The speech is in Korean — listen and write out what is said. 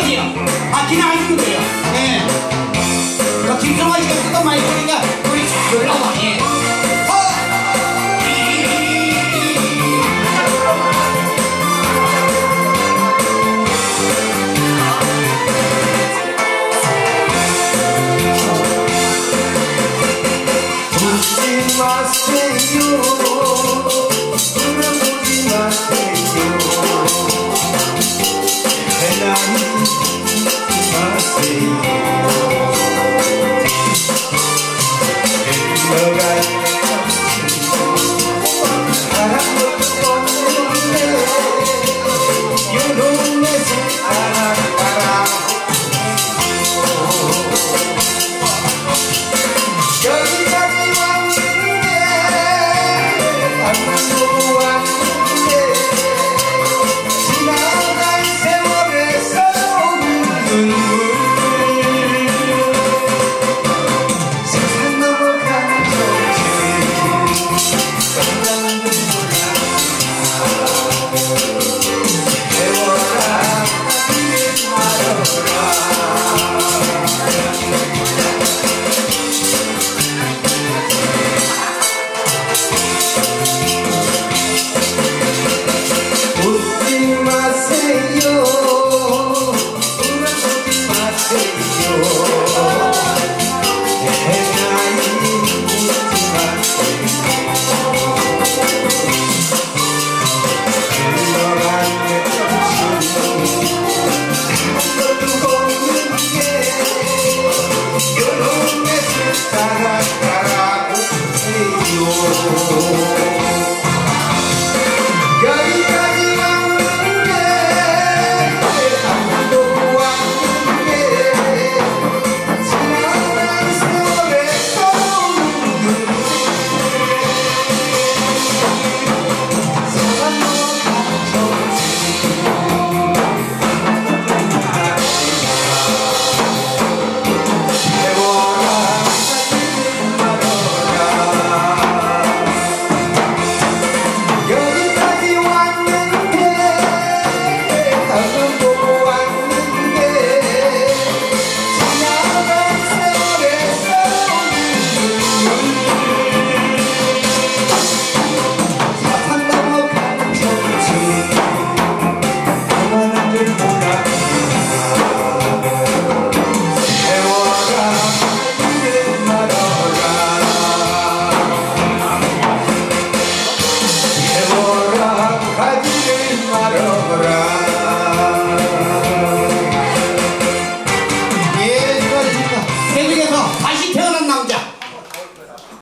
거예요. 바퀴는 안 주면 돼요. 예. 김성환 씨가 쓰던 마이크니까 우리 잘 올라와. 예. 울지 마세요. 울어보지 마세요. 해나이 마세요. 흘러갈 바람도 없는데 요런 내 사랑 여기까지 왔는데 만나고 왔는데 지나간 세월에서 웃는